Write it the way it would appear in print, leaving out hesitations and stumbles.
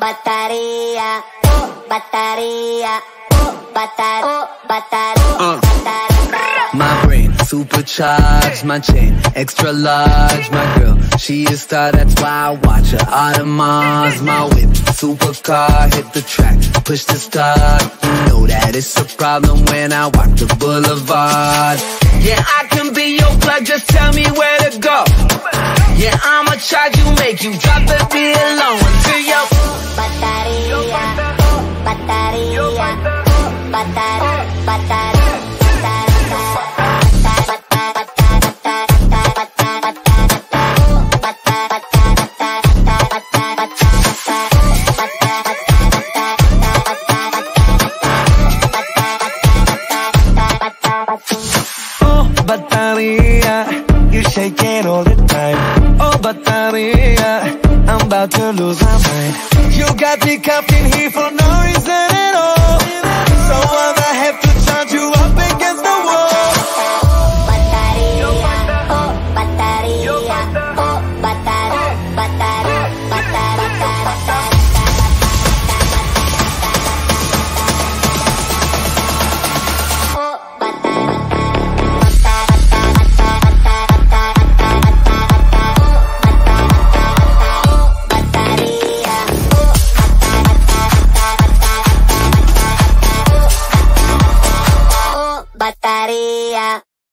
batería, batería, batería. My brain supercharged, my chain extra large. My girl, she a star, that's why I watch her. Audemars, my whip, supercar, hit the track, push the start. You know that it's a problem when I walk the boulevard. Yeah, I can be your plug, just tell me where to go. Yeah, I'ma charge you, make you drop the beat low until your batería, batería, batería, batería. Batería, you shake it all the time. Oh, batería, I'm about to lose my mind. You got me cuffed in here for